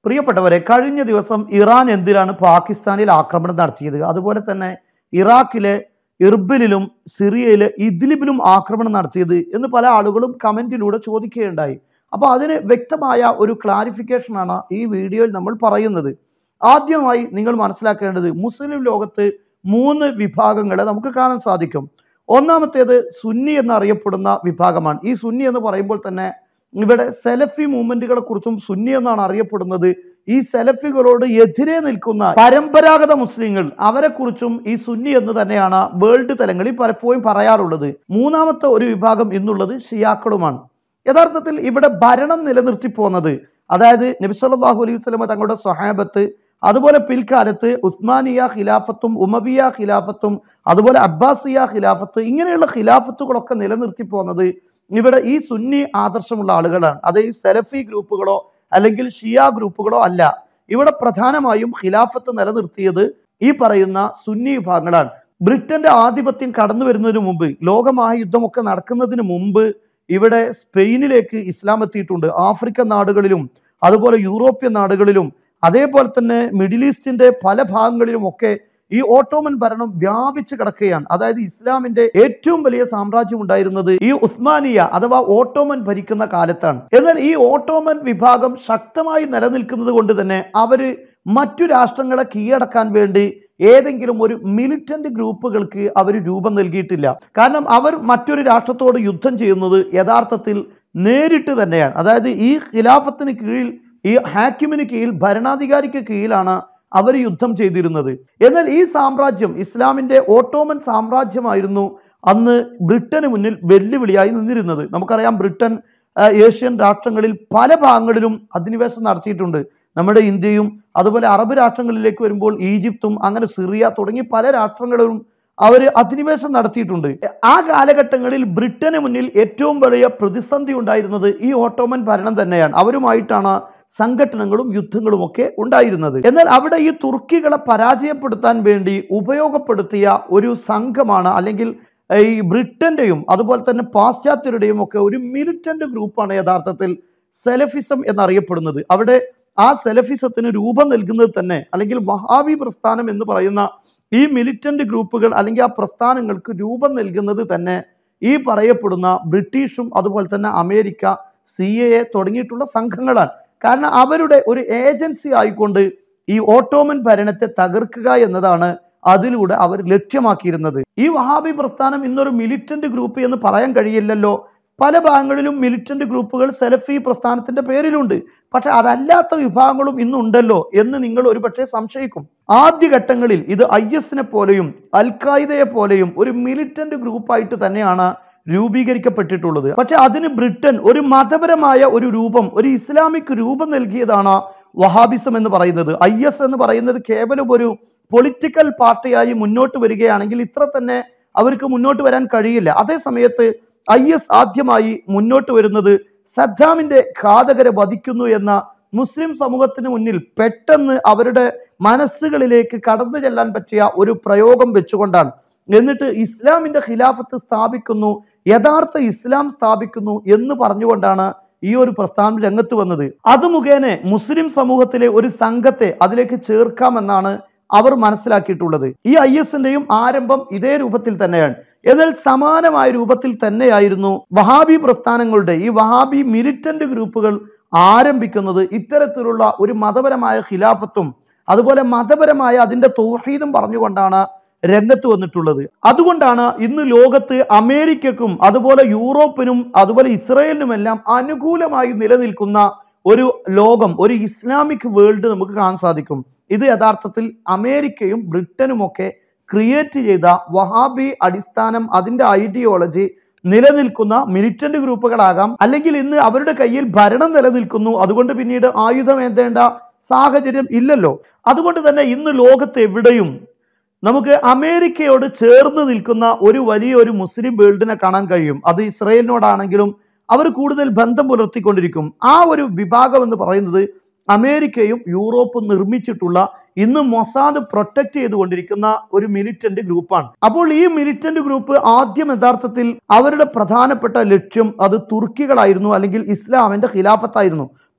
പ്രിയപ്പെട്ടവരെ, കഴിഞ്ഞ ദിവസം ഇറാൻ എന്തിനാണ് പാകിസ്ഥാനിൽ ആക്രമണം നടത്തിയത്, അതുപോലെ തന്നെ ഇറാഖിലെ ഇർബിലിലും സിറിയയിലെ ഇദ്ലിബിലും ആക്രമണം നടത്തിയത് എന്ന് പല ആളുകളും കമന്റിലൂടെ ചോദിക്കുകയുണ്ടായി. അപ്പോൾ അതിന് വ്യക്തമായ ഒരു ക്ലാരിഫിക്കേഷനാണ് ഈ വീഡിയോയിൽ നമ്മൾ പറയുന്നത്. ആദ്യമായി നിങ്ങൾ മനസ്സിലാക്കേണ്ടത്, മുസ്ലിം ലോകത്ത് 3 വിഭാഗങ്ങളെ നമുക്ക് കാണാൻ സാധിക്കും. ഒന്നാമത്തേത് സുന്നി എന്നറിയപ്പെടുന്ന വിഭാഗമാണ്. ഈ സുന്നി എന്ന് പറയുമ്പോൾ തന്നെ ഇവിടെ സെലഫി മൂവ്മെന്റുകളെ കുറിച്ചും സുന്നി എന്നാണ് അറിയപ്പെടുന്നത്. ഈ സെലഫികളോട് എതിരെ നിൽക്കുന്ന പരമ്പരാഗത മുസ്ലിങ്ങൾ, അവരെ കുറിച്ചും ഈ സുന്നി എന്ന് തന്നെയാണ് വേൾഡ് തലങ്ങളിൽ പലപ്പോഴും പറയാറുള്ളത്. മൂന്നാമത്തെ ഒരു വിഭാഗം ഇന്നുള്ളത് ഷിയാക്കളുമാണ്. യഥാർത്ഥത്തിൽ ഇവിടെ ഭരണം നിലനിർത്തി പോകുന്നത്, അതായത് നബി സല്ലല്ലാഹു അലൈഹി വസല്ലം തങ്ങളുടെ സ്വഹാബത്ത്, അതുപോലെ പിൽക്കാലത്ത് ഉസ്മാനിയ ഖിലാഫത്തും ഉമവിയ ഖിലാഫത്തും അതുപോലെ അബ്ബാസിയ ഖിലാഫത്ത്, ഇങ്ങനെയുള്ള ഖിലാഫത്തുകളൊക്കെ നിലനിർത്തി പോകുന്നത് ഇവിടെ ഈ സുന്നി ആദർശമുള്ള ആളുകളാണ്. അത് ഈ സെലഫി ഗ്രൂപ്പുകളോ അല്ലെങ്കിൽ ഷിയ ഗ്രൂപ്പുകളോ അല്ല. ഇവിടെ പ്രധാനമായും ഖിലാഫത്ത് നിലനിർത്തിയത് ഈ പറയുന്ന സുന്നി വിഭാഗങ്ങളാണ്. ബ്രിട്ടന്റെ ആധിപത്യം കടന്നു വരുന്നതിന് മുമ്പ്, ലോകമഹായുദ്ധമൊക്കെ നടക്കുന്നതിന് മുമ്പ് ഇവിടെ സ്പെയിനിലേക്ക് ഇസ്ലാം എത്തിയിട്ടുണ്ട്. ആഫ്രിക്കൻ നാടുകളിലും അതുപോലെ യൂറോപ്യൻ നാടുകളിലും അതേപോലെ തന്നെ മിഡിൽ ഈസ്റ്റിന്റെ പല ഭാഗങ്ങളിലും ഒക്കെ ഈ ഓട്ടോമൻ ഭരണം വ്യാപിച്ചു കിടക്കുകയാണ്. അതായത് ഇസ്ലാമിന്റെ ഏറ്റവും വലിയ സാമ്രാജ്യം ഉണ്ടായിരുന്നത് ഈ ഉസ്മാനിയ അഥവാ ഓട്ടോമൻ ഭരിക്കുന്ന കാലത്താണ്. എന്നാൽ ഈ ഓട്ടോമൻ വിഭാഗം ശക്തമായി നിലനിൽക്കുന്നത് കൊണ്ട് തന്നെ അവര് മറ്റു രാഷ്ട്രങ്ങളെ കീഴടക്കാൻ വേണ്ടി ഏതെങ്കിലും ഒരു മിലിറ്റന്റ് ഗ്രൂപ്പുകൾക്ക് അവർ രൂപം നൽകിയിട്ടില്ല. കാരണം അവർ മറ്റൊരു രാഷ്ട്രത്തോട് യുദ്ധം ചെയ്യുന്നത് യഥാർത്ഥത്തിൽ നേരിട്ട് തന്നെയാണ്. അതായത് ഈ ഖിലാഫത്തിന് കീഴിൽ, ഈ ഹാക്കിമിന് കീഴിൽ, ഭരണാധികാരിക്ക് കീഴിലാണ് അവർ യുദ്ധം ചെയ്തിരുന്നത്. എന്നാൽ ഈ സാമ്രാജ്യം, ഇസ്ലാമിന്റെ ഓട്ടോമൻ സാമ്രാജ്യമായിരുന്നു അന്ന് ബ്രിട്ടന് മുന്നിൽ വെല്ലുവിളിയായി നിന്നിരുന്നത്. നമുക്കറിയാം, ബ്രിട്ടൻ ഏഷ്യൻ രാഷ്ട്രങ്ങളിൽ പല ഭാഗങ്ങളിലും അധിനിവേശം നടത്തിയിട്ടുണ്ട്. നമ്മുടെ ഇന്ത്യയും അതുപോലെ അറബ് രാഷ്ട്രങ്ങളിലേക്ക് വരുമ്പോൾ ഈജിപ്തും അങ്ങനെ സിറിയ തുടങ്ങി പല രാഷ്ട്രങ്ങളിലും അവർ അധിനിവേശം നടത്തിയിട്ടുണ്ട്. ആ കാലഘട്ടങ്ങളിൽ ബ്രിട്ടന് മുന്നിൽ ഏറ്റവും വലിയ പ്രതിസന്ധി ഉണ്ടായിരുന്നത് ഈ ഓട്ടോമൻ ഭരണം തന്നെയാണ്. അവരുമായിട്ടാണ് സംഘടനകളും യുദ്ധങ്ങളും ഒക്കെ ഉണ്ടായിരുന്നത്. എന്നാൽ അവിടെ ഈ തുർക്കികളെ പരാജയപ്പെടുത്താൻ വേണ്ടി ഉപയോഗപ്പെടുത്തിയ ഒരു സംഘമാണ്, അല്ലെങ്കിൽ ഈ ബ്രിട്ടന്റെയും അതുപോലെ തന്നെ പാശ്ചാത്യരുടെയും ഒക്കെ ഒരു മിലിറ്റന്റ് ഗ്രൂപ്പാണ് യഥാർത്ഥത്തിൽ സെലഫിസം എന്നറിയപ്പെടുന്നത്. അവിടെ ആ സെലഫിസത്തിന് രൂപം നൽകുന്നത് തന്നെ, അല്ലെങ്കിൽ വഹാബി പ്രസ്ഥാനം എന്ന് പറയുന്ന ഈ മിലിറ്റന്റ് ഗ്രൂപ്പുകൾ അല്ലെങ്കിൽ ആ പ്രസ്ഥാനങ്ങൾക്ക് രൂപം നൽകുന്നത് തന്നെ ഈ പറയപ്പെടുന്ന ബ്രിട്ടീഷും അതുപോലെ തന്നെ അമേരിക്ക, CIA തുടങ്ങിയിട്ടുള്ള സംഘങ്ങളാണ്. കാരണം അവരുടെ ഒരു ഏജൻസി ആയിക്കൊണ്ട് ഈ ഓട്ടോമൻ ഭരണത്തെ തകർക്കുക എന്നതാണ് അതിലൂടെ അവർ ലക്ഷ്യമാക്കിയിരുന്നത്. ഈ വഹാബി പ്രസ്ഥാനം ഇന്നൊരു മിലിറ്റന്റ് ഗ്രൂപ്പ് എന്ന് പറയാൻ കഴിയില്ലല്ലോ. പല ഭാഗങ്ങളിലും മിലിറ്റന്റ് ഗ്രൂപ്പുകൾ സെലഫി പ്രസ്ഥാനത്തിന്റെ പേരിലുണ്ട്. പക്ഷെ അതല്ലാത്ത വിഭാഗങ്ങളും ഇന്നുണ്ടല്ലോ എന്ന് നിങ്ങൾ ഒരു പക്ഷേ സംശയിക്കും. ആദ്യഘട്ടങ്ങളിൽ ഇത് IS പോലെയും അൽ ഖായിദയെ പോലെയും ഒരു മിലിറ്റന്റ് ഗ്രൂപ്പായിട്ട് തന്നെയാണ് രൂപീകരിക്കപ്പെട്ടിട്ടുള്ളത്. പക്ഷെ അതിന് ബ്രിട്ടൻ ഒരു മതപരമായ ഒരു രൂപം, ഒരു ഇസ്ലാമിക് രൂപം നൽകിയതാണ് വഹാബിസം എന്ന് പറയുന്നത്. IS എന്ന് പറയുന്നത് കേവലം ഒരു പൊളിറ്റിക്കൽ പാർട്ടിയായി മുന്നോട്ട് വരികയാണെങ്കിൽ ഇത്ര തന്നെ അവർക്ക് മുന്നോട്ട് വരാൻ കഴിയില്ല. അതേ സമയത്ത് IS ആദ്യമായി മുന്നോട്ട് വരുന്നത് സദ്ദാമിന്റെ ഘാതകരെ വധിക്കുന്നു എന്ന മുസ്ലിം സമൂഹത്തിന് മുന്നിൽ പെട്ടെന്ന് അവരുടെ മനസ്സുകളിലേക്ക് കടന്നു ചെല്ലാൻ പറ്റിയ ഒരു പ്രയോഗം വെച്ചുകൊണ്ടാണ്. എന്നിട്ട് ഇസ്ലാമിന്റെ ഖിലാഫത്ത് സ്ഥാപിക്കുന്നു, യഥാർത്ഥ ഇസ്ലാം സ്ഥാപിക്കുന്നു എന്ന് പറഞ്ഞുകൊണ്ടാണ് ഈ ഒരു പ്രസ്ഥാനം രംഗത്ത് വന്നത്. അത് മുഖേന മുസ്ലിം സമൂഹത്തിലെ ഒരു സംഘത്തെ അതിലേക്ക് ചേർക്കാമെന്നാണ് അവർ മനസ്സിലാക്കിയിട്ടുള്ളത്. ഈ ISന്റെയും ആരംഭം ഇതേ രൂപത്തിൽ തന്നെയാണ്. എന്നാൽ സമാനമായ രൂപത്തിൽ തന്നെയായിരുന്നു വഹാബി പ്രസ്ഥാനങ്ങളുടെ, ഈ വഹാബി മിലിറ്റന്റ് ഗ്രൂപ്പുകൾ ആരംഭിക്കുന്നത് ഇത്തരത്തിലുള്ള ഒരു മതപരമായ ഖിലാഫത്തും അതുപോലെ മതപരമായ അതിന്റെ തൗഹീദും പറഞ്ഞുകൊണ്ടാണ് രംഗത്ത് വന്നിട്ടുള്ളത്. അതുകൊണ്ടാണ് ഇന്ന് ലോകത്ത് അമേരിക്കക്കും അതുപോലെ യൂറോപ്പിനും അതുപോലെ ഇസ്രായേലിനുമെല്ലാം അനുകൂലമായി നിലനിൽക്കുന്ന ഒരു ലോകം, ഒരു ഇസ്ലാമിക് വേൾഡ് നമുക്ക് കാണാൻ സാധിക്കും. ഇത് യഥാർത്ഥത്തിൽ അമേരിക്കയും ബ്രിട്ടനും ഒക്കെ ക്രിയേറ്റ് ചെയ്ത വഹാബി അടിസ്ഥാനം, അതിന്റെ ഐഡിയോളജി നിലനിൽക്കുന്ന മിലിറ്റന്റ് ഗ്രൂപ്പുകളാകാം, അല്ലെങ്കിൽ ഇന്ന് അവരുടെ കയ്യിൽ ഭരണം നിലനിൽക്കുന്നു, അതുകൊണ്ട് പിന്നീട് ആയുധം ഏന്തേണ്ട സാഹചര്യം ഇല്ലല്ലോ. അതുകൊണ്ട് തന്നെ ഇന്ന് ലോകത്ത് എവിടെയും നമുക്ക് അമേരിക്കയോട് ചേർന്ന് നിൽക്കുന്ന ഒരു വലിയൊരു മുസ്ലിം വേൾഡിനെ കാണാൻ കഴിയും. അത് ഇസ്രായേലിനോടാണെങ്കിലും അവർ കൂടുതൽ ബന്ധം പുലർത്തിക്കൊണ്ടിരിക്കും. ആ ഒരു വിഭാഗം എന്ന് പറയുന്നത് അമേരിക്കയും യൂറോപ്പും നിർമ്മിച്ചിട്ടുള്ള, ഇന്ന് മൊസാദ് പ്രൊട്ടക്ട് ചെയ്തുകൊണ്ടിരിക്കുന്ന ഒരു മിലിറ്റന്റ് ഗ്രൂപ്പാണ്. അപ്പോൾ ഈ മിലിറ്റന്റ് ഗ്രൂപ്പ് ആദ്യം യഥാർത്ഥത്തിൽ അവരുടെ പ്രധാനപ്പെട്ട ലക്ഷ്യം അത് തുർക്കികളായിരുന്നു, അല്ലെങ്കിൽ ഇസ്ലാമിന്റെ ഖിലാഫത്തായിരുന്നു.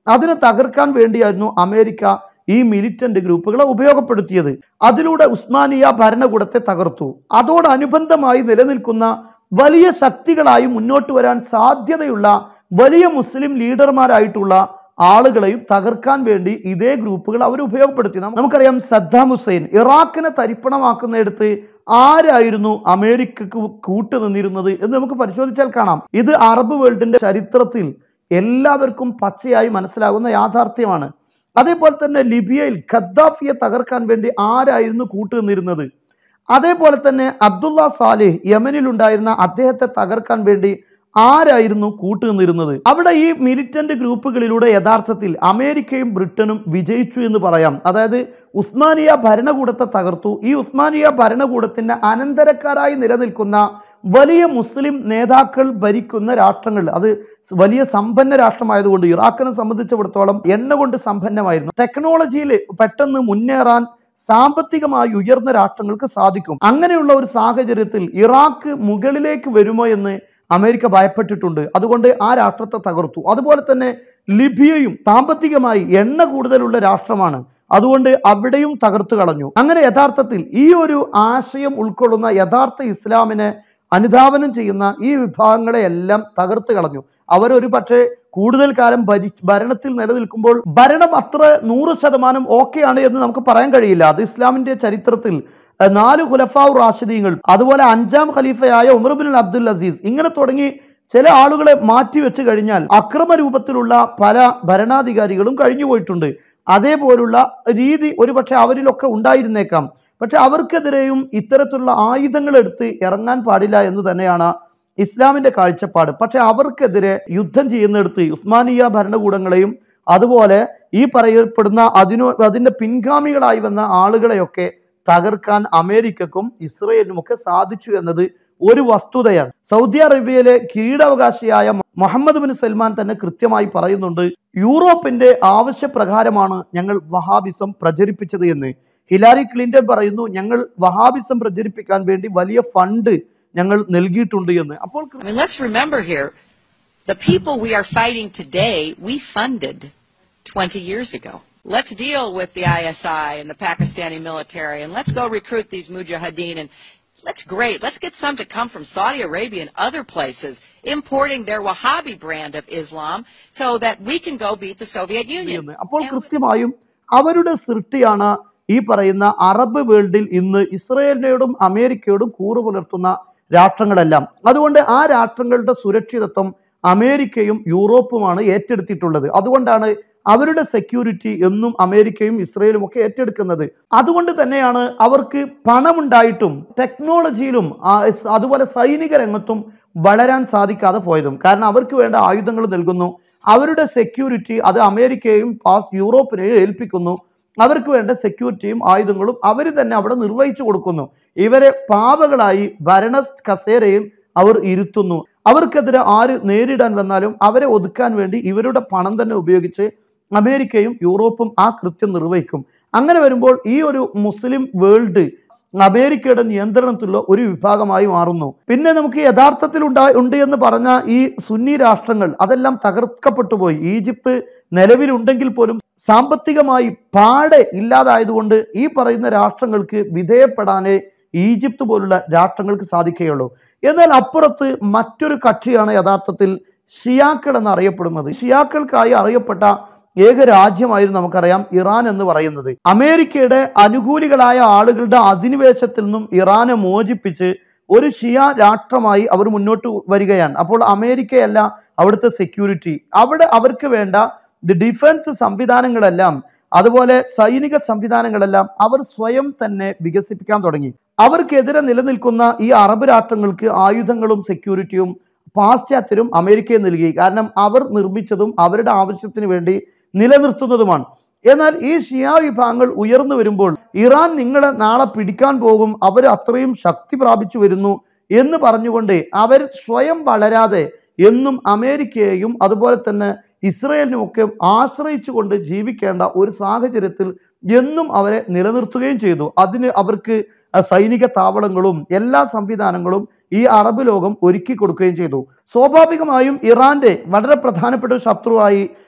അതിനെ തകർക്കാൻ വേണ്ടിയായിരുന്നു അമേരിക്ക ഈ മിലിറ്റന്റ് ഗ്രൂപ്പുകളെ ഉപയോഗപ്പെടുത്തിയത്. അതിലൂടെ ഉസ്മാനിയ ഭരണകൂടത്തെ തകർത്തു. അതോടനുബന്ധമായി നിലനിൽക്കുന്ന വലിയ ശക്തികളായി മുന്നോട്ട് വരാൻ സാധ്യതയുള്ള വലിയ മുസ്ലിം ലീഡർമാരായിട്ടുള്ള ആളുകളെയും തകർക്കാൻ വേണ്ടി ഇതേ ഗ്രൂപ്പുകൾ അവർ ഉപയോഗപ്പെടുത്തി. നമുക്കറിയാം, സദ്ദാം ഹുസൈൻ ഇറാഖിനെ തരിപ്പണമാക്കുന്നിടത്ത് ആരായിരുന്നു അമേരിക്കക്ക് കൂട്ടുനിന്നിരുന്നത് എന്ന് നമുക്ക് പരിശോധിച്ചാൽ കാണാം. ഇത് അറബ് വേൾഡിന്റെ ചരിത്രത്തിൽ എല്ലാവർക്കും പച്ചയായി മനസ്സിലാകുന്ന യാഥാർത്ഥ്യമാണ്. അതേപോലെ തന്നെ ലിബിയയിൽ ഖദ്ദാഫിയെ തകർക്കാൻ വേണ്ടി ആരായിരുന്നു കൂട്ടുനിന്നിരുന്നത്? അതേപോലെ തന്നെ അബ്ദുള്ള സാലിഹ് യമനിൽ ഉണ്ടായിരുന്ന അദ്ദേഹത്തെ തകർക്കാൻ വേണ്ടി ആരായിരുന്നു കൂട്ടുനിന്നിരുന്നത്? അവിടെ ഈ മിലിറ്റന്റ് ഗ്രൂപ്പുകളിലൂടെ യഥാർത്ഥത്തിൽ അമേരിക്കയും ബ്രിട്ടനും വിജയിച്ചു എന്ന് പറയാം. അതായത് ഉസ്മാനിയ ഭരണകൂടത്തെ തകർത്തു. ഈ ഉസ്മാനിയ ഭരണകൂടത്തിന്റെ അനന്തരക്കാരായി നിലനിൽക്കുന്ന വലിയ മുസ്ലിം നേതാക്കൾ ഭരിക്കുന്ന രാഷ്ട്രങ്ങൾ, അത് വലിയ സമ്പന്ന രാഷ്ട്രമായതുകൊണ്ട് ഇറാഖിനെ സംബന്ധിച്ചിടത്തോളം എണ്ണ കൊണ്ട് സമ്പന്നമായിരുന്നു. ടെക്നോളജിയിൽ പെട്ടെന്ന് മുന്നേറാൻ സാമ്പത്തികമായി ഉയർന്ന രാഷ്ട്രങ്ങൾക്ക് സാധിക്കും. അങ്ങനെയുള്ള ഒരു സാഹചര്യത്തിൽ ഇറാഖ് മുകളിലേക്ക് വരുമോ എന്ന് അമേരിക്ക ഭയപ്പെട്ടിട്ടുണ്ട്. അതുകൊണ്ട് ആ രാഷ്ട്രത്തെ തകർത്തു. അതുപോലെ തന്നെ ലിബിയയും സാമ്പത്തികമായി എണ്ണ കൂടുതലുള്ള രാഷ്ട്രമാണ്. അതുകൊണ്ട് അവിടെയും തകർത്തു കളഞ്ഞു. അങ്ങനെ യഥാർത്ഥത്തിൽ ഈ ഒരു ആശയം ഉൾക്കൊള്ളുന്ന യഥാർത്ഥ ഇസ്ലാമിനെ അനുധാവനം ചെയ്യുന്ന ഈ വിഭാഗങ്ങളെ എല്ലാം തകർത്ത് കളഞ്ഞു. അവരൊരു പക്ഷേ കൂടുതൽ കാലം ഭരണത്തിൽ നിലനിൽക്കുമ്പോൾ ഭരണം അത്ര 100% ഓക്കെയാണ് എന്ന് നമുക്ക് പറയാൻ കഴിയില്ല. അത് ഇസ്ലാമിന്റെ ചരിത്രത്തിൽ 4 ഖുലഫാഉ റാഷിദീങ്ങൾ, അതുപോലെ 5ാം ഖലീഫയായ ഉമർ ഇബ്നുൽ അബ്ദുൽ അസീസ്, ഇങ്ങനെ തുടങ്ങി ചില ആളുകളെ മാറ്റിവെച്ച് കഴിഞ്ഞാൽ അക്രമ രൂപത്തിലുള്ള പല ഭരണാധികാരികളും കഴിഞ്ഞുപോയിട്ടുണ്ട്. അതേപോലുള്ള രീതി ഒരുപക്ഷെ അവരിലൊക്കെ ഉണ്ടായിരുന്നേക്കാം. പക്ഷെ അവർക്കെതിരെയും ഇത്തരത്തിലുള്ള ആയുധങ്ങൾ എടുത്ത് ഇറങ്ങാൻ പാടില്ല എന്ന് തന്നെയാണ് ഇസ്ലാമിന്റെ കാഴ്ചപ്പാട്. പക്ഷെ അവർക്കെതിരെ യുദ്ധം ചെയ്യുന്നിടത്ത് ഉസ്മാനിയ ഭരണകൂടങ്ങളെയും അതുപോലെ ഈ പറയപ്പെടുന്ന അതിന്റെ പിൻഗാമികളായി വന്ന ആളുകളെയൊക്കെ തകർക്കാൻ അമേരിക്കക്കും ഇസ്രയേലിനും ഒക്കെ സാധിച്ചു എന്നത് ഒരു വസ്തുതയാണ്. സൗദി അറേബ്യയിലെ കിരീടാവകാശിയായ മുഹമ്മദ് ബിൻ സൽമാൻ തന്നെ കൃത്യമായി പറയുന്നുണ്ട്, യൂറോപ്പിന്റെ ആവശ്യപ്രകാരമാണ് ഞങ്ങൾ വഹാബിസം പ്രചരിപ്പിച്ചത് എന്ന്. ഹിലാരി ക്ലിന്റൺ പറയുന്നു, ഞങ്ങൾ വഹാബിസം പ്രചരിപ്പിക്കാൻ വേണ്ടി വലിയ ഫണ്ട് ഞങ്ങൾ നൽകിയിട്ടുണ്ട് എന്ന്. അപ്പോൾ let's remember here, the people we are fighting today, we funded 20 years ago. Let's deal with the ISI and the Pakistani military, and let's go recruit these mujahideen, and let's get some to come from Saudi Arabia and other places, importing their Wahhabi brand of Islam so that we can go beat the Soviet Union. അപ്പോൾ കൃത്യമായും അവരുടെ സൃഷ്ടിയാണ് ഈ പറയുന്ന Arab വേൾഡിൽ ഇന്ന് ഇസ്രയേലിനോടും അമേരിക്കയോടും കൂറു പുലർത്തുന്ന രാഷ്ട്രങ്ങളെല്ലാം. അതുകൊണ്ട് ആ രാഷ്ട്രങ്ങളുടെ സുരക്ഷിതത്വം അമേരിക്കയും യൂറോപ്പുമാണ് ഏറ്റെടുത്തിട്ടുള്ളത്. അതുകൊണ്ടാണ് അവരുടെ സെക്യൂരിറ്റി എന്നും അമേരിക്കയും ഇസ്രയേലും ഒക്കെ ഏറ്റെടുക്കുന്നത്. അതുകൊണ്ട് തന്നെയാണ് അവർക്ക് പണമുണ്ടായിട്ടും ടെക്നോളജിയിലും അതുപോലെ സൈനിക രംഗത്തും വളരാൻ സാധിക്കാതെ പോയതും. കാരണം അവർക്ക് വേണ്ട ആയുധങ്ങൾ നൽകുന്നു, അവരുടെ സെക്യൂരിറ്റി അത് അമേരിക്കയും യൂറോപ്പിനെയും ഏൽപ്പിക്കുന്നു. അവർക്ക് വേണ്ട സെക്യൂരിറ്റിയും ആയുധങ്ങളും അവർ തന്നെ അവിടെ നിർവഹിച്ചു കൊടുക്കുന്നു. ഇവരെ പാവകളായി ഭരണ കസേരയിൽ അവർ ഇരുത്തുന്നു. അവർക്കെതിരെ ആര് നേരിടാൻ വന്നാലും അവരെ ഒതുക്കാൻ വേണ്ടി ഇവരുടെ പണം തന്നെ ഉപയോഗിച്ച് അമേരിക്കയും യൂറോപ്പും ആ കൃത്യം നിർവഹിക്കും. അങ്ങനെ വരുമ്പോൾ ഈ ഒരു മുസ്ലിം വേൾഡ് അമേരിക്കയുടെ നിയന്ത്രണത്തിലുള്ള ഒരു വിഭാഗമായി മാറുന്നു. പിന്നെ നമുക്ക് യഥാർത്ഥത്തിൽ ഉണ്ട് എന്ന് പറഞ്ഞ ഈ സുന്നി രാഷ്ട്രങ്ങൾ അതെല്ലാം തകർക്കപ്പെട്ടു പോയി. ഈജിപ്ത് നിലവിലുണ്ടെങ്കിൽ പോലും സാമ്പത്തികമായി പാടെ ഇല്ലാതായതുകൊണ്ട് ഈ പറയുന്ന രാഷ്ട്രങ്ങൾക്ക് വിധേയപ്പെടാനേ ഈജിപ്ത് പോലുള്ള രാഷ്ട്രങ്ങൾക്ക് സാധിക്കുകയുള്ളൂ. എന്നാൽ അപ്പുറത്ത് മറ്റൊരു കക്ഷിയാണ് യഥാർത്ഥത്തിൽ ഷിയാക്കൾ എന്നറിയപ്പെടുന്നത്. ഷിയാക്കൾക്കായി അറിയപ്പെട്ട ഏക രാജ്യമായിരുന്നു നമുക്കറിയാം ഇറാൻ എന്ന് പറയുന്നത്. അമേരിക്കയുടെ അനുകൂലികളായ ആളുകളുടെ അധിനിവേശത്തിൽ നിന്നും ഇറാനെ മോചിപ്പിച്ച് ഒരു ഷിയ രാഷ്ട്രമായി അവർ മുന്നോട്ട് വരികയാണ്. അപ്പോൾ അമേരിക്കയല്ല അവിടുത്തെ സെക്യൂരിറ്റി, അവിടെ അവർക്ക് വേണ്ട ഡിഫൻസ് സംവിധാനങ്ങളെല്ലാം അതുപോലെ സൈനിക സംവിധാനങ്ങളെല്ലാം അവർ സ്വയം തന്നെ വികസിപ്പിക്കാൻ തുടങ്ങി. അവർക്കെതിരെ നിലനിൽക്കുന്ന ഈ അറബ് രാഷ്ട്രങ്ങൾക്ക് ആയുധങ്ങളും സെക്യൂരിറ്റിയും പാശ്ചാത്യരും അമേരിക്കയെ നൽകി. കാരണം അവർ നിർമ്മിച്ചതും അവരുടെ ആവശ്യത്തിന് വേണ്ടി നിലനിർത്തുന്നതുമാണ്. എന്നാൽ ഈ ഷിയ വിഭാഗങ്ങൾ ഉയർന്നു വരുമ്പോൾ ഇറാൻ നിങ്ങളെ നാളെ പിടിക്കാൻ പോകും, അവർ അത്രയും ശക്തി പ്രാപിച്ചു വരുന്നു എന്ന് പറഞ്ഞുകൊണ്ട് അവർ സ്വയം വളരാതെ എന്നും അമേരിക്കയെയും അതുപോലെ തന്നെ ഇസ്രയേലിനും ഒക്കെ ആശ്രയിച്ചുകൊണ്ട് ജീവിക്കേണ്ട ഒരു സാഹചര്യത്തിൽ എന്നും അവരെ നിലനിർത്തുകയും ചെയ്തു. അതിന് അവർക്ക് സൈനിക താവളങ്ങളും എല്ലാ സംവിധാനങ്ങളും ഈ അറബ് ലോകം ഒരുക്കി കൊടുക്കുകയും ചെയ്തു. സ്വാഭാവികമായും ഇറാന്റെ വളരെ പ്രധാനപ്പെട്ട ശത്രുവായി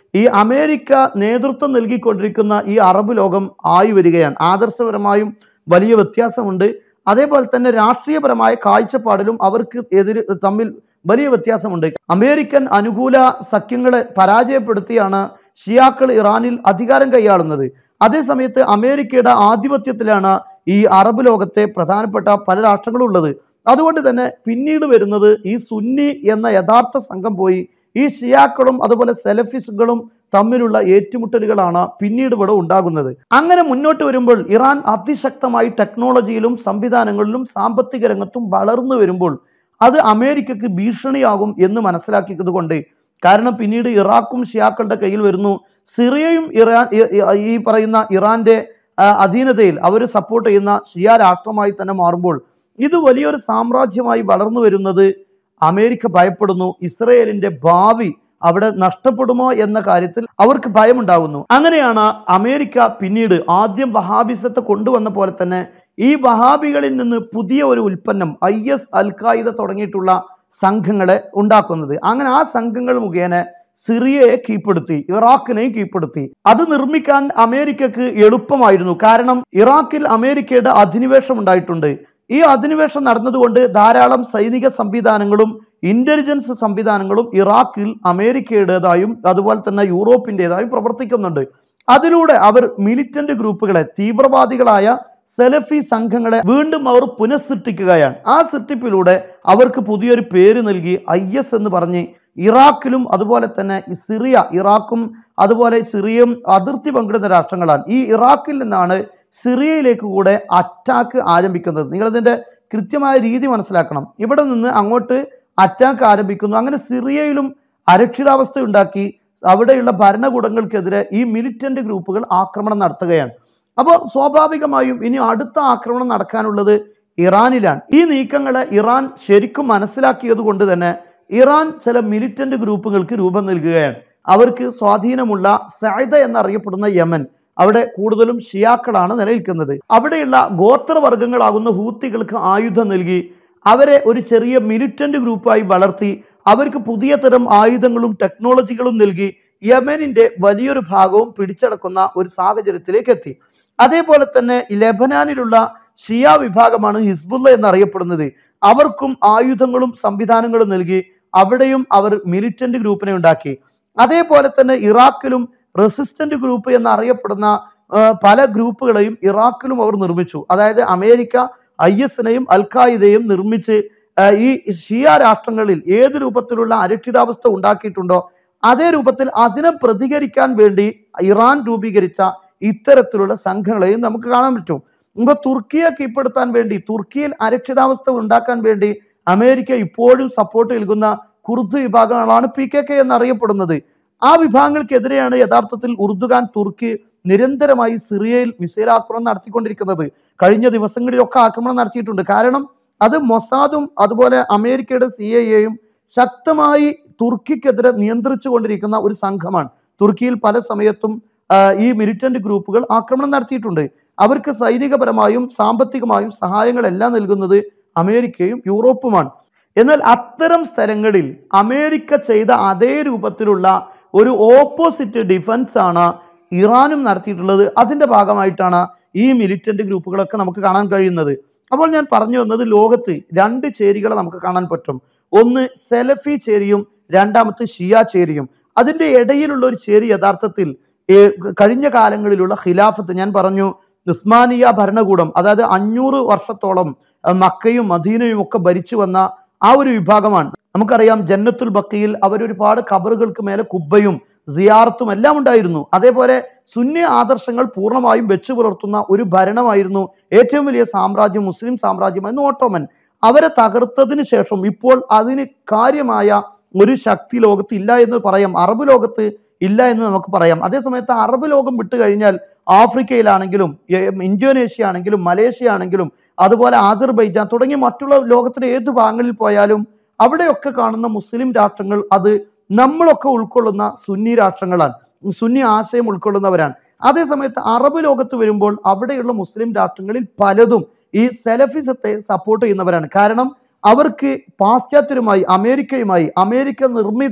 ഈ അമേരിക്ക നേതൃത്വം നൽകിക്കൊണ്ടിരിക്കുന്ന ഈ അറബ് ലോകം ആയി വരികയാണ്. ആദർശപരമായും വലിയ വ്യത്യാസമുണ്ട്. അതേപോലെ തന്നെ രാഷ്ട്രീയപരമായ കാഴ്ചപ്പാടിലും അവർക്ക് തമ്മിൽ വലിയ വ്യത്യാസമുണ്ട്. അമേരിക്കൻ അനുകൂല സഖ്യങ്ങളെ പരാജയപ്പെടുത്തിയാണ് ഷിയാക്കൾ ഇറാനിൽ അധികാരം കൈയാളുന്നത്. അതേസമയത്ത് അമേരിക്കയുടെ ആധിപത്യത്തിലാണ് ഈ അറബ് ലോകത്തെ പ്രധാനപ്പെട്ട പല രാഷ്ട്രങ്ങളും ഉള്ളത്. അതുകൊണ്ട് തന്നെ പിന്നീട് വരുന്നത് ഈ സുന്നി എന്ന യഥാർത്ഥ സംഘം പോയി ഈ ഷിയാക്കളും അതുപോലെ സെലഫിസ്റ്റുകളും തമ്മിലുള്ള ഏറ്റുമുട്ടലുകളാണ് പിന്നീട് ഇവിടെ ഉണ്ടാകുന്നത്. അങ്ങനെ മുന്നോട്ട് വരുമ്പോൾ ഇറാൻ അതിശക്തമായി ടെക്നോളജിയിലും സംവിധാനങ്ങളിലും സാമ്പത്തിക രംഗത്തും വളർന്നു വരുമ്പോൾ അത് അമേരിക്കക്ക് ഭീഷണിയാകും എന്ന് മനസ്സിലാക്കിയത് കൊണ്ട്, കാരണം പിന്നീട് ഇറാഖും ഷിയാക്കളുടെ കയ്യിൽ വരുന്നു, സിറിയയും ഈ പറയുന്ന ഇറാന്റെ അധീനതയിൽ അവർ സപ്പോർട്ട് ചെയ്യുന്ന ഷിയ രാഷ്ട്രമായി തന്നെ മാറുമ്പോൾ ഇത് വലിയൊരു സാമ്രാജ്യമായി വളർന്നു വരുന്നത് അമേരിക്ക ഭയപ്പെടുന്നു. ഇസ്രയേലിന്റെ ഭാവി അവിടെ നഷ്ടപ്പെടുമോ എന്ന കാര്യത്തിൽ അവർക്ക് ഭയമുണ്ടാകുന്നു. അങ്ങനെയാണ് അമേരിക്ക പിന്നീട് ആദ്യം വഹാബിസത്തെ കൊണ്ടുവന്ന പോലെ തന്നെ ഈ വഹാബികളിൽ നിന്ന് പുതിയ ഒരു ഉൽപ്പന്നം IS, അൽ-ഖായിദ തുടങ്ങിയിട്ടുള്ള സംഘങ്ങളെ ഉണ്ടാക്കുന്നത്. അങ്ങനെ ആ സംഘങ്ങൾ മുഖേന സിറിയയെ കീഴ്പ്പെടുത്തി, ഇറാഖിനെയും കീഴ്പ്പെടുത്തി. അത് നിർമ്മിക്കാൻ അമേരിക്കക്ക് എളുപ്പമായിരുന്നു. കാരണം ഇറാഖിൽ അമേരിക്കയുടെ അധിനിവേശം ഉണ്ടായിട്ടുണ്ട്. ഈ അധിനിവേശം നടന്നതുകൊണ്ട് ധാരാളം സൈനിക സംവിധാനങ്ങളും ഇന്റലിജൻസ് സംവിധാനങ്ങളും ഇറാഖിൽ അമേരിക്കയുടേതായും അതുപോലെ തന്നെ യൂറോപ്പിൻ്റെതായും പ്രവർത്തിക്കുന്നുണ്ട്. അതിലൂടെ അവർ മിലിറ്റന്റ് ഗ്രൂപ്പുകളെ, തീവ്രവാദികളായ സെലഫി സംഘങ്ങളെ വീണ്ടും അവർ പുനഃസൃഷ്ടിക്കുകയാണ്. ആ സൃഷ്ടിപ്പിലൂടെ അവർക്ക് പുതിയൊരു പേര് നൽകി IS എന്ന് പറഞ്ഞ് ഇറാഖിലും അതുപോലെ തന്നെ സിറിയ, ഇറാഖും അതുപോലെ സിറിയയും അതിർത്തി പങ്കിടുന്ന രാഷ്ട്രങ്ങളാണ്. ഈ ഇറാഖിൽ നിന്നാണ് സിറിയയിലേക്ക് കൂടെ അറ്റാക്ക് ആരംഭിക്കുന്നത്. നിങ്ങളതിൻ്റെ കൃത്യമായ രീതി മനസ്സിലാക്കണം. ഇവിടെ നിന്ന് അങ്ങോട്ട് അറ്റാക്ക് ആരംഭിക്കുന്നു. അങ്ങനെ സിറിയയിലും അരക്ഷിതാവസ്ഥ ഉണ്ടാക്കി അവിടെയുള്ള ഭരണകൂടങ്ങൾക്കെതിരെ ഈ മിലിറ്റന്റ് ഗ്രൂപ്പുകൾ ആക്രമണം നടത്തുകയാണ്. അപ്പോൾ സ്വാഭാവികമായും ഇനി അടുത്ത ആക്രമണം നടക്കാനുള്ളത് ഇറാനിലാണ്. ഈ നീക്കങ്ങളെ ഇറാൻ ശരിക്കും മനസ്സിലാക്കിയത് കൊണ്ട് തന്നെ ഇറാൻ ചില മിലിറ്റന്റ് ഗ്രൂപ്പുകൾക്ക് രൂപം നൽകുകയാണ്. അവർക്ക് സ്വാധീനമുള്ള സഅദ എന്നറിയപ്പെടുന്ന യമൻ, അവിടെ കൂടുതലും ഷിയാക്കളാണ് നിലനിൽക്കുന്നത്. അവിടെയുള്ള ഗോത്രവർഗങ്ങളാകുന്ന ഹൂത്തികൾക്ക് ആയുധം നൽകി അവരെ ഒരു ചെറിയ മിലിറ്റന്റ് ഗ്രൂപ്പായി വളർത്തി അവർക്ക് പുതിയ തരം ആയുധങ്ങളും ടെക്നോളജികളും നൽകി യമനിന്റെ വലിയൊരു ഭാഗവും പിടിച്ചടക്കുന്ന ഒരു സാഹചര്യത്തിലേക്ക് എത്തി. അതേപോലെ തന്നെ ലെബനാനിലുള്ള ഷിയ വിഭാഗമാണ് ഹിസ്ബുള്ള എന്നറിയപ്പെടുന്നത്. അവർക്കും ആയുധങ്ങളും സംവിധാനങ്ങളും നൽകി അവിടെയും അവർ മിലിറ്റന്റ് ഗ്രൂപ്പിനെ ഉണ്ടാക്കി. അതേപോലെ തന്നെ ഇറാഖിലും റെസിസ്റ്റന്റ് ഗ്രൂപ്പ് എന്നറിയപ്പെടുന്ന പല ഗ്രൂപ്പുകളെയും ഇറാഖിലും അവർ നിർമ്മിച്ചു. അതായത് അമേരിക്ക IS-നെയും അൽ-ഖായിദയും നിർമ്മിച്ച് ഈ ഷിയ രാഷ്ട്രങ്ങളിൽ ഏത് രൂപത്തിലുള്ള അരക്ഷിതാവസ്ഥ ഉണ്ടാക്കിയിട്ടുണ്ടോ അതേ രൂപത്തിൽ അതിനെ പ്രതികരിക്കാൻ വേണ്ടി ഇറാൻ രൂപീകരിച്ച ഇത്തരത്തിലുള്ള സംഘങ്ങളെയും നമുക്ക് കാണാൻ പറ്റും. മുമ്പ് തുർക്കിയെ കീഴ്പ്പെടുത്താൻ വേണ്ടി, തുർക്കിയിൽ അരക്ഷിതാവസ്ഥ ഉണ്ടാക്കാൻ വേണ്ടി അമേരിക്ക ഇപ്പോഴും സപ്പോർട്ട് നൽകുന്ന കുർദ് വിഭാഗങ്ങളാണ് PKK എന്നറിയപ്പെടുന്നത്. ആ വിഭാഗങ്ങൾക്കെതിരെയാണ് യഥാർത്ഥത്തിൽ ഉർദുഗാൻ തുർക്കി നിരന്തരമായി സിറിയയിൽ മിസൈൽ ആക്രമണം നടത്തിക്കൊണ്ടിരിക്കുന്നത്. കഴിഞ്ഞ ദിവസങ്ങളിലൊക്കെ ആക്രമണം നടത്തിയിട്ടുണ്ട്. കാരണം അത് മൊസാദും അതുപോലെ അമേരിക്കയുടെ CIA-യും ശക്തമായി തുർക്കിക്കെതിരെ നിയന്ത്രിച്ചു കൊണ്ടിരിക്കുന്ന ഒരു സംഘമാണ്. തുർക്കിയിൽ പല സമയത്തും ഈ മിലിറ്റന്റ് ഗ്രൂപ്പുകൾ ആക്രമണം നടത്തിയിട്ടുണ്ട്. അവർക്ക് സൈനികപരമായും സാമ്പത്തികമായും സഹായങ്ങളെല്ലാം നൽകുന്നത് അമേരിക്കയും യൂറോപ്പുമാണ്. എന്നാൽ അത്തരം സ്ഥലങ്ങളിൽ അമേരിക്ക ചെയ്ത അതേ രൂപത്തിലുള്ള ഒരു ഓപ്പോസിറ്റ് ഡിഫൻസ് ആണ് ഇറാനും നടത്തിയിട്ടുള്ളത്. അതിന്റെ ഭാഗമായിട്ടാണ് ഈ മിലിറ്റന്റ് ഗ്രൂപ്പുകളൊക്കെ നമുക്ക് കാണാൻ കഴിയുന്നത്. അപ്പോൾ ഞാൻ പറഞ്ഞു വന്നത്, ലോകത്ത് രണ്ട് ചേരികളെ നമുക്ക് കാണാൻ പറ്റും. ഒന്ന് സെലഫി ചേരിയും രണ്ടാമത്തെ ഷിയ ചേരിയും. അതിന്റെ ഇടയിലുള്ള ഒരു ചേരി യഥാർത്ഥത്തിൽ കഴിഞ്ഞ കാലങ്ങളിലുള്ള ഖിലാഫത്ത്, ഞാൻ പറഞ്ഞു ഉസ്മാനിയ ഭരണകൂടം, അതായത് 500 വർഷത്തോളം മക്കയും മദീനയും ഒക്കെ ഭരിച്ചു വന്ന ആ ഒരു വിഭാഗമാണ്. നമുക്കറിയാം ജന്നത്തുൽ ബഖയിൽ അവരൊരുപാട് ഖബറുകൾക്ക് മേലെ കുബ്ബയും സിയാറത്തും എല്ലാം ഉണ്ടായിരുന്നു. അതേപോലെ സുന്നി ആദർശങ്ങൾ പൂർണ്ണമായും വെച്ചു പുലർത്തുന്ന ഒരു ഭരണമായിരുന്നു ഏറ്റവും വലിയ സാമ്രാജ്യം, മുസ്ലിം സാമ്രാജ്യമായിരുന്നു ഓട്ടോമൻ. അവരെ തകർത്തതിന് ശേഷം ഇപ്പോൾ അതിന് കാര്യമായ ഒരു ശക്തി ലോകത്ത് ഇല്ല എന്ന് പറയാം. അറബ് ലോകത്ത് ഇല്ല എന്ന് നമുക്ക് പറയാം. അതേസമയത്ത് അറബ് ലോകം വിട്ടു കഴിഞ്ഞാൽ ആഫ്രിക്കയിലാണെങ്കിലും ഇന്തോനേഷ്യ ആണെങ്കിലും മലേഷ്യ ആണെങ്കിലും അതുപോലെ ആസർബൈജാൻ തുടങ്ങി മറ്റുള്ള ലോകത്തിലെ ഏത് ഭാഗങ്ങളിൽ പോയാലും അവിടെയൊക്കെ കാണുന്ന മുസ്ലിം രാഷ്ട്രങ്ങൾ അത് നമ്മളൊക്കെ ഉൾക്കൊള്ളുന്ന സുന്നി രാഷ്ട്രങ്ങളാണ്, സുന്നി ആശയം ഉൾക്കൊള്ളുന്നവരാണ്. അതേസമയത്ത് അറബ് ലോകത്ത് വരുമ്പോൾ അവിടെയുള്ള മുസ്ലിം രാഷ്ട്രങ്ങളിൽ പലതും ഈ സെലഫിസത്തെ സപ്പോർട്ട് ചെയ്യുന്നവരാണ്. കാരണം അവർക്ക് പാശ്ചാത്യരുമായി, അമേരിക്കയുമായി, അമേരിക്ക നിർമ്മിത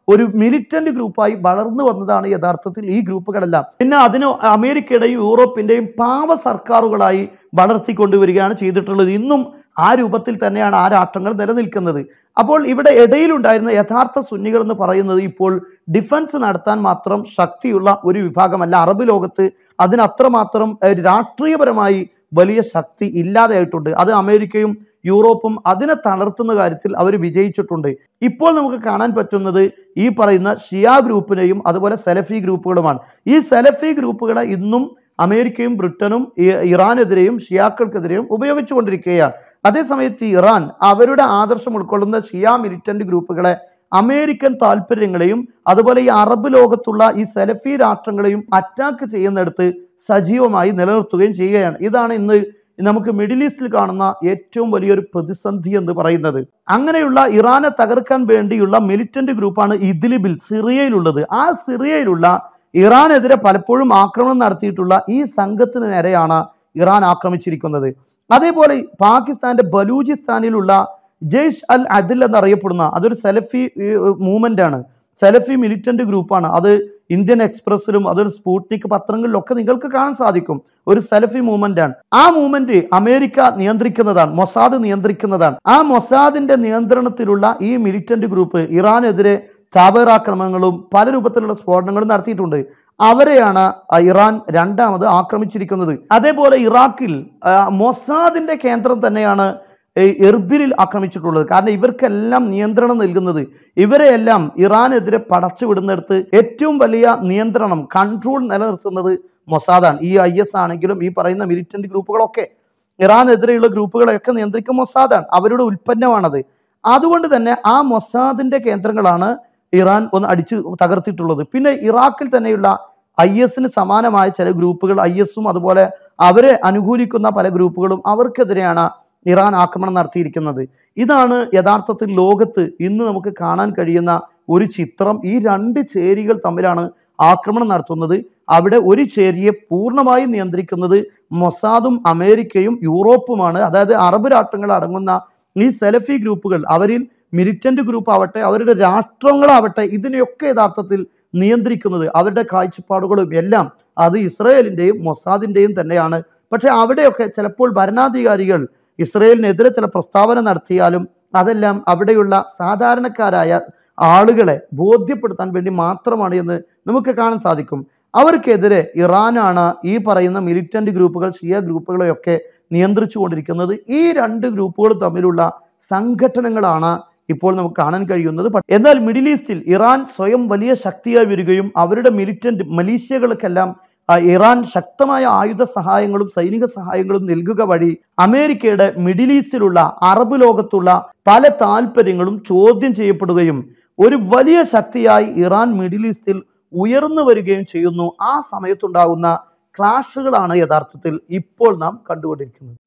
ഒരു മിലിറ്റന്റ് ഗ്രൂപ്പായി വളർന്നു വന്നതാണ് യഥാർത്ഥത്തിൽ ഈ ഗ്രൂപ്പുകളെല്ലാം. പിന്നെ അതിന് അമേരിക്കയുടെയും യൂറോപ്പിന്റെയും പാവ സർക്കാരുകളായി വളർത്തിക്കൊണ്ടുവരികയാണ് ചെയ്തിട്ടുള്ളത്. ഇന്നും ആ രൂപത്തിൽ തന്നെയാണ് ആ രാഷ്ട്രങ്ങൾ നിലനിൽക്കുന്നത്. അപ്പോൾ ഇവിടെ ഇടയിലുണ്ടായിരുന്ന യഥാർത്ഥ സുന്നികൾ എന്ന് പറയുന്നത് ഇപ്പോൾ ഡിഫൻസ് നടത്താൻ മാത്രം ശക്തിയുള്ള ഒരു വിഭാഗമല്ല. അറബ് ലോകത്ത് അതിനത്രമാത്രം രാഷ്ട്രീയപരമായി വലിയ ശക്തി ഇല്ലാതെയായിട്ടുണ്ട്. അത് അമേരിക്കയും യൂറോപ്പും അതിനെ തളർത്തുന്ന കാര്യത്തിൽ അവർ വിജയിച്ചിട്ടുണ്ട്. ഇപ്പോൾ നമുക്ക് കാണാൻ പറ്റുന്നത് ഈ പറയുന്ന ഷിയ ഗ്രൂപ്പിനെയും അതുപോലെ സലഫി ഗ്രൂപ്പുകളുമാണ്. ഈ സലഫി ഗ്രൂപ്പുകളെ ഇന്നും അമേരിക്കയും ബ്രിട്ടനും ഇറാനെതിരെയും ഷിയാക്കൾക്കെതിരെയും ഉപയോഗിച്ചുകൊണ്ടിരിക്കുകയാണ്. അതേസമയത്ത് ഇറാൻ അവരുടെ ആദർശം ഉൾക്കൊള്ളുന്ന ഷിയ മിലിറ്റന്റ് ഗ്രൂപ്പുകളെ അമേരിക്കൻ താല്പര്യങ്ങളെയും അതുപോലെ ഈ അറബ് ലോകത്തുള്ള ഈ സലഫി രാഷ്ട്രങ്ങളെയും അറ്റാക്ക് ചെയ്യുന്നിടത്ത് സജീവമായി നിലനിർത്തുകയും ചെയ്യുകയാണ്. ഇതാണ് ഇന്ന് നമുക്ക് മിഡിൽ ഈസ്റ്റിൽ കാണുന്ന ഏറ്റവും വലിയൊരു പ്രതിസന്ധി എന്ന് പറയുന്നത്. അങ്ങനെയുള്ള ഇറാനെ തകർക്കാൻ വേണ്ടിയുള്ള മിലിറ്റന്റ് ഗ്രൂപ്പാണ് ഇദ്ലിബിൽ, സിറിയയിലുള്ളത്. ആ സിറിയയിലുള്ള ഇറാനെതിരെ പലപ്പോഴും ആക്രമണം നടത്തിയിട്ടുള്ള ഈ സംഘത്തിന് നേരെയാണ് ഇറാൻ ആക്രമിച്ചിരിക്കുന്നത്. അതേപോലെ പാകിസ്ഥാന്റെ ബലൂചിസ്ഥാനിലുള്ള ജയ്ഷ് അൽ അദിൽ എന്നറിയപ്പെടുന്ന അതൊരു സലഫി മൂവ്മെന്റ് ആണ്, സലഫി മിലിറ്റന്റ് ഗ്രൂപ്പാണ്. അത് ഇന്ത്യൻ എക്സ്പ്രസിലും അതൊരു സ്പൂട്നിക് പത്രങ്ങളിലൊക്കെ നിങ്ങൾക്ക് കാണാൻ സാധിക്കും. ഒരു സലഫി മൂവ്മെന്റ് ആണ്. ആ മൂവ്മെന്റ് അമേരിക്ക നിയന്ത്രിക്കുന്നതാണ്, മൊസാദ് നിയന്ത്രിക്കുന്നതാണ്. ആ മൊസാദിന്റെ നിയന്ത്രണത്തിലുള്ള ഈ മിലിറ്റന്റ് ഗ്രൂപ്പ് ഇറാനെതിരെ ചാവേറാക്രമണങ്ങളും പല രൂപത്തിലുള്ള സ്ഫോടനങ്ങളും നടത്തിയിട്ടുണ്ട്. അവരെയാണ് ഇറാൻ രണ്ടാമത് ആക്രമിച്ചിരിക്കുന്നത്. അതേപോലെ ഇറാഖിൽ മൊസാദിന്റെ കേന്ദ്രം തന്നെയാണ് എർബിലിൽ ആക്രമിച്ചിട്ടുള്ളത്. കാരണം ഇവർക്കെല്ലാം നിയന്ത്രണം നൽകുന്നത്, ഇവരെയെല്ലാം ഇറാനെതിരെ പടച്ചുവിടുന്നിടത്ത് ഏറ്റവും വലിയ നിയന്ത്രണം, കൺട്രോൾ നിലനിർത്തുന്നത് മൊസാദാണ്. ഈ IS ആണെങ്കിലും ഈ പറയുന്ന മിലിറ്റന്റ് ഗ്രൂപ്പുകളൊക്കെ, ഇറാനെതിരെയുള്ള ഗ്രൂപ്പുകളെയൊക്കെ നിയന്ത്രിക്കുന്ന മൊസാദാണ്, അവരുടെ ഉൽപ്പന്നമാണത്. അതുകൊണ്ട് തന്നെ ആ മൊസാദിന്റെ കേന്ദ്രങ്ങളാണ് ഇറാൻ ഒന്ന് അടിച്ചു തകർത്തിട്ടുള്ളത്. പിന്നെ ഇറാഖിൽ തന്നെയുള്ള ISന് സമാനമായ ചില ഗ്രൂപ്പുകൾ, ISും അതുപോലെ അവരെ അനുകൂലിക്കുന്ന പല ഗ്രൂപ്പുകളും, അവർക്കെതിരെയാണ് ഇറാൻ ആക്രമണം നടത്തിയിരിക്കുന്നത്. ഇതാണ് യഥാർത്ഥത്തിൽ ലോകത്ത് ഇന്ന് നമുക്ക് കാണാൻ കഴിയുന്ന ഒരു ചിത്രം. ഈ രണ്ട് ചേരികൾ തമ്മിലാണ് ആക്രമണം നടത്തുന്നത്. അവിടെ ഒരു ചേരിയെ പൂർണ്ണമായും നിയന്ത്രിക്കുന്നത് മൊസാദും അമേരിക്കയും യൂറോപ്പുമാണ്. അതായത് അറബ് രാഷ്ട്രങ്ങൾ അടങ്ങുന്ന ഈ സലഫി ഗ്രൂപ്പുകൾ, അവരിൽ മിലിറ്റന്റ് ഗ്രൂപ്പ് ആവട്ടെ, അവരുടെ രാഷ്ട്രങ്ങളാവട്ടെ, ഇതിനെയൊക്കെ യഥാർത്ഥത്തിൽ നിയന്ത്രിക്കുന്നത് അവരുടെ കാഴ്ചപ്പാടുകളും എല്ലാം അത് ഇസ്രായേലിന്റെയും മൊസാദിന്റെയും തന്നെയാണ്. പക്ഷെ അവിടെയൊക്കെ ചിലപ്പോൾ ഭരണാധികാരികൾ ഇസ്രായേലിനെതിരെ ചില പ്രസ്താവന നടത്തിയാലും അതെല്ലാം അവിടെയുള്ള സാധാരണക്കാരായ ആളുകളെ ബോധ്യപ്പെടുത്താൻ വേണ്ടി മാത്രമാണ് എന്ന് നമുക്ക് കാണാൻ സാധിക്കും. അവർക്കെതിരെ ഇറാനാണ് ഈ പറയുന്ന മിലിറ്റന്റ് ഗ്രൂപ്പുകൾ, ഷിയ ഗ്രൂപ്പുകളെയൊക്കെ നിയന്ത്രിച്ചു കൊണ്ടിരിക്കുന്നത്. ഈ രണ്ട് ഗ്രൂപ്പുകളും തമ്മിലുള്ള സംഘടനകളാണ് ഇപ്പോൾ നമുക്ക് കാണാൻ കഴിയുന്നത്. എന്നാൽ മിഡിൽ ഈസ്റ്റിൽ ഇറാൻ സ്വയം വലിയ ശക്തിയായി വരികയും അവരുടെ മിലിറ്റന്റ് മലീഷ്യകൾക്കെല്ലാം ഇറാൻ ശക്തമായ ആയുധ സഹായങ്ങളും സൈനിക സഹായങ്ങളും നൽകുക വഴി അമേരിക്കയുടെ മിഡിൽ ഈസ്റ്റിലുള്ള അറബ് ലോകത്തുള്ള പല താല്പര്യങ്ങളും ചോദ്യം ചെയ്യപ്പെടുകയും ഒരു വലിയ ശക്തിയായി ഇറാൻ മിഡിൽ ഈസ്റ്റിൽ ഉയർന്നു വരികയും ചെയ്യുന്നു. ആ സമയത്തുണ്ടാകുന്ന ക്ലാഷുകളാണ് യഥാർത്ഥത്തിൽ ഇപ്പോൾ നാം കണ്ടുകൊണ്ടിരിക്കുന്നത്.